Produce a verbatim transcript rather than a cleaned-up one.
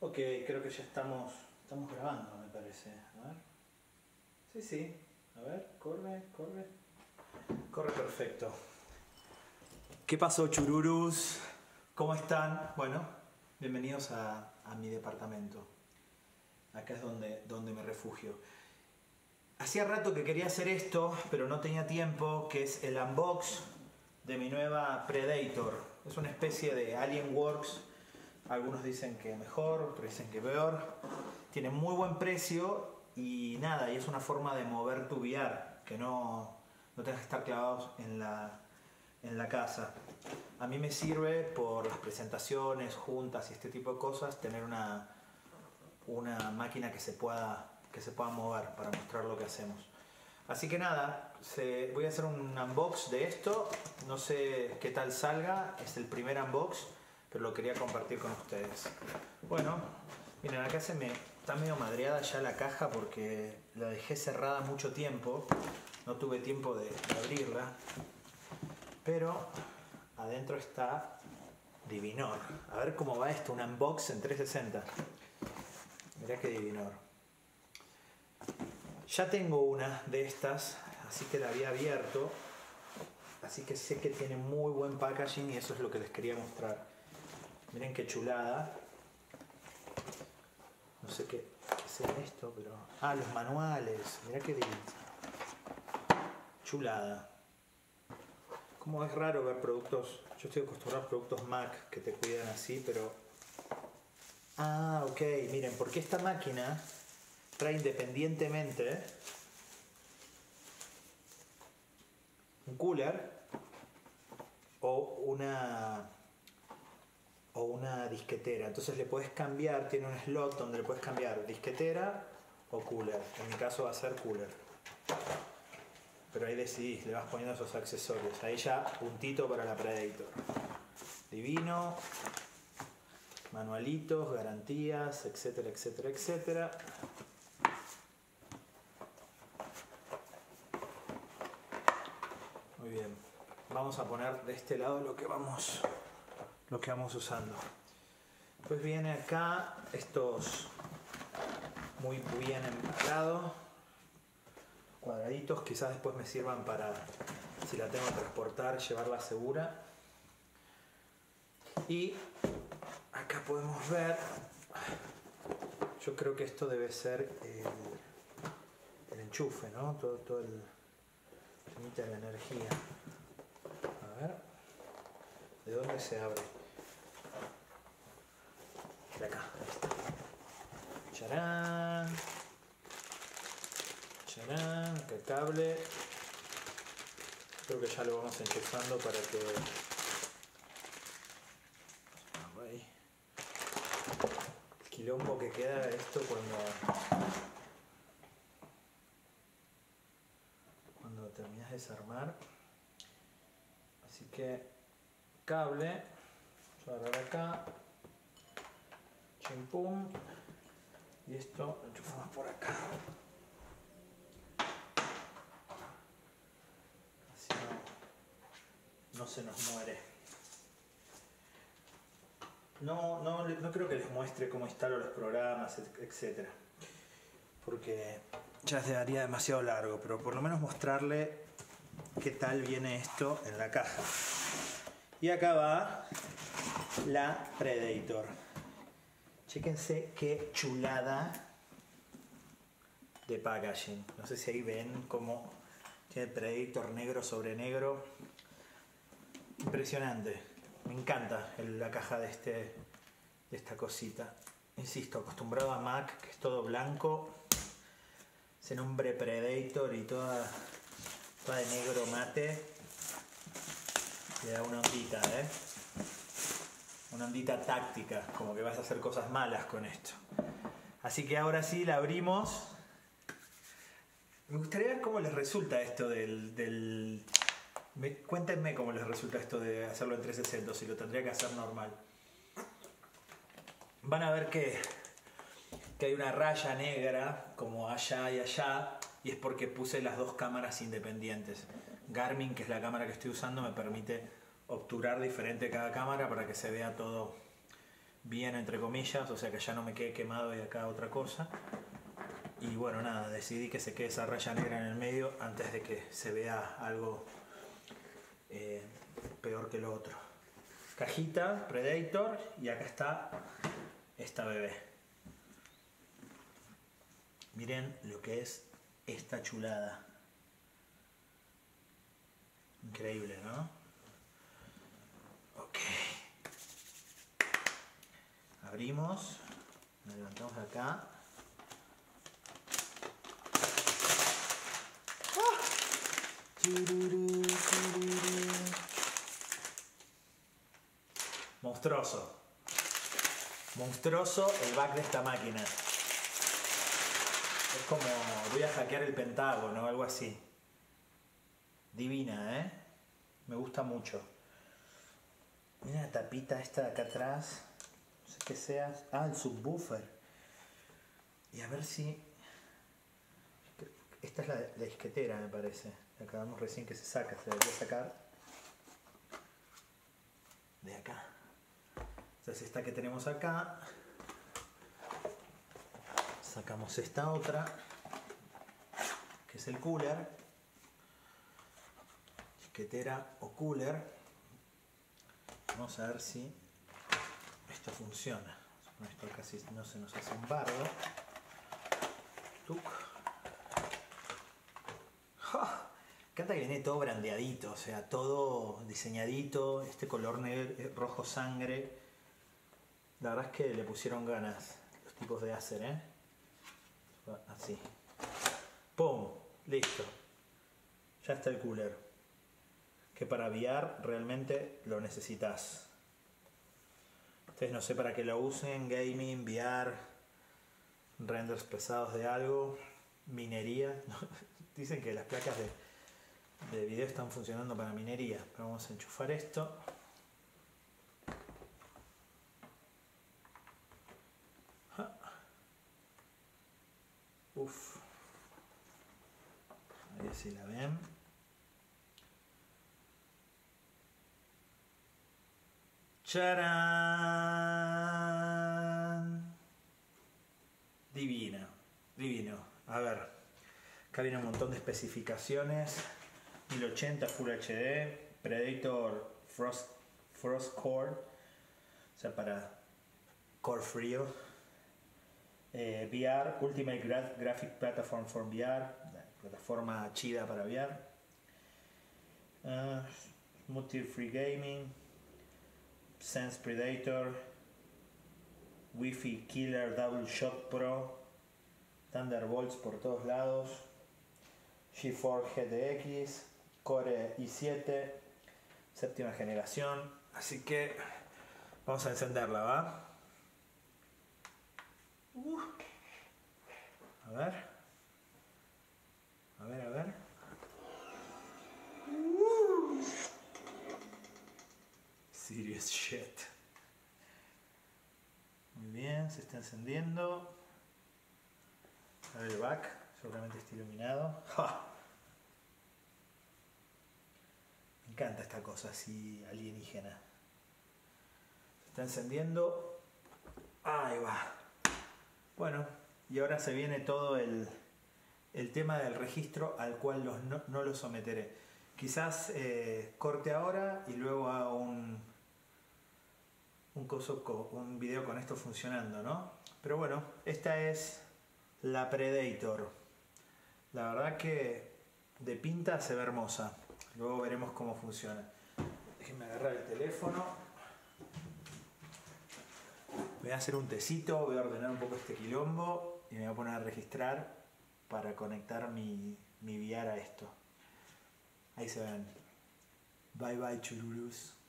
Ok, creo que ya estamos, estamos grabando, me parece. A ver. Sí, sí. A ver, corre, corre. Corre perfecto. ¿Qué pasó, chururus? ¿Cómo están? Bueno, bienvenidos a, a mi departamento. Acá es donde, donde me refugio. Hacía rato que quería hacer esto, pero no tenía tiempo, que es el unbox de mi nueva Predator. Es una especie de Alienworks. Algunos dicen que mejor, otros dicen que peor. Tiene muy buen precio y nada, y es una forma de mover tu V R, que no, no tengas que estar clavados en la, en la casa. A mí me sirve por las presentaciones, juntas y este tipo de cosas, tener una, una máquina que se pueda, que se pueda mover para mostrar lo que hacemos. Así que nada, se, voy a hacer un unbox de esto. No sé qué tal salga, es el primer unbox, pero lo quería compartir con ustedes. Bueno, miren, acá se me está medio madreada ya la caja porque la dejé cerrada mucho tiempo. No tuve tiempo de, de abrirla. Pero adentro está divinor. A ver cómo va esto, un unbox en trescientos sesenta. Mirá qué divinor. Ya tengo una de estas, así que la había abierto. Así que sé que tiene muy buen packaging y eso es lo que les quería mostrar. Miren qué chulada. No sé qué, qué sea esto, pero... Ah, los manuales. Mirá qué divino. Chulada. Como es raro ver productos... Yo estoy acostumbrado a productos Mac que te cuidan así, pero... Ah, ok. Miren, porque esta máquina trae independientemente un cooler o una... o una disquetera, entonces le puedes cambiar, tiene un slot donde le puedes cambiar disquetera o cooler. En mi caso va a ser cooler, pero ahí decidís, le vas poniendo esos accesorios. Ahí ya puntito para la Predator. Divino, manualitos, garantías, etcétera, etcétera, etcétera. Muy bien, vamos a poner de este lado lo que vamos lo que vamos usando. Pues viene acá estos muy bien empacados, cuadraditos, quizás después me sirvan para, si la tengo que transportar, llevarla segura. Y acá podemos ver, yo creo que esto debe ser el, el enchufe, ¿no? Todo, todo el límite de la energía. A ver, ¿de dónde se abre? De acá. Charán. Charán. Acá el cable. Creo que ya lo vamos enchufando para que... Ahí. El quilombo que queda esto cuando... Cuando terminas de desarmar. Así que... Cable. Yo agarrar acá. Chimpum. Y esto lo enchufamos por acá. Así no, no se nos muere. No, no, no creo que les muestre cómo instalo los programas, etcétera. Porque ya se daría demasiado largo, pero por lo menos mostrarle qué tal viene esto en la caja. Y acá va la Predator. Chéquense qué chulada de packaging. No sé si ahí ven cómo tiene el Predator negro sobre negro. Impresionante. Me encanta el, la caja de, este, de esta cosita. Insisto, acostumbrado a Mac, que es todo blanco. Ese nombre Predator y toda, toda de negro mate. Le da una ondita, ¿eh? Una ondita táctica, como que vas a hacer cosas malas con esto. Así que ahora sí la abrimos. Me gustaría ver cómo les resulta esto del... del... Me... Cuéntenme cómo les resulta esto de hacerlo en trescientos sesenta, si lo tendría que hacer normal. Van a ver que, que hay una raya negra, como allá y allá, y es porque puse las dos cámaras independientes. Garmin, que es la cámara que estoy usando, me permite obturar diferente cada cámara para que se vea todo bien entre comillas, o sea que ya no me quede quemado y acá otra cosa. Y bueno, nada, decidí que se quede esa raya negra en el medio antes de que se vea algo eh, peor que lo otro. Cajita, Predator, y acá está esta bebé. Miren lo que es esta chulada. Increíble, ¿no? Ok. Abrimos, nos levantamos acá. Monstruoso. Monstruoso el back de esta máquina. Es como voy a hackear el Pentágono o algo así. Divina, ¿eh? Me gusta mucho. Mira la tapita esta de acá atrás. No sé qué sea. Ah, el subwoofer. Y a ver si... Esta es la, la disquetera, me parece. Acabamos recién que se saca. Se debería sacar de acá. Entonces esta que tenemos acá. Sacamos esta otra, que es el cooler. Disquetera o cooler. Vamos a ver si esto funciona. Esto casi no se nos hace un bardo. Tuc. ¡Ja! Encanta que viene todo brandeadito, o sea, todo diseñadito, este color negro, rojo sangre. La verdad es que le pusieron ganas los tipos de Acer, ¿eh? Así. ¡Pum! Listo. Ya está el cooler. Que para V R realmente lo necesitas. Ustedes no sé para qué lo usen, gaming, V R, renders pesados de algo, minería. Dicen que las placas de, de video están funcionando para minería. Pero vamos a enchufar esto. Uf. A ver si la ven. ¡Charán! Divino, divino. A ver, acá viene un montón de especificaciones. mil ochenta Full H D, Predator Frost, Frost Core, o sea, para core frío. Eh, V R, Ultimate Gra Graphic Platform for V R, plataforma chida para V R. Uh, Multi Free Gaming, Sense Predator, Wi-Fi Killer Double Shot Pro, Thunderbolts por todos lados, GeForce G T X, Core i siete, séptima generación. Así que vamos a encenderla, ¿va? Uh. A ver. A ver, a ver. Uh. Serious shit. Muy bien, se está encendiendo. A ver el back, seguramente está iluminado. ¡Ja! Me encanta esta cosa así alienígena. Se está encendiendo. Ahí va. Bueno, y ahora se viene todo el, el tema del registro al cual los no, no lo someteré. Quizás eh, corte ahora y luego haga un, un, coso, un video con esto funcionando, ¿no? Pero bueno, esta es la Predator. La verdad que de pinta se ve hermosa. Luego veremos cómo funciona. Déjenme agarrar el teléfono. Voy a hacer un tecito, voy a ordenar un poco este quilombo y me voy a poner a registrar para conectar mi, mi V R a esto. Ahí se ven. Bye bye chururus.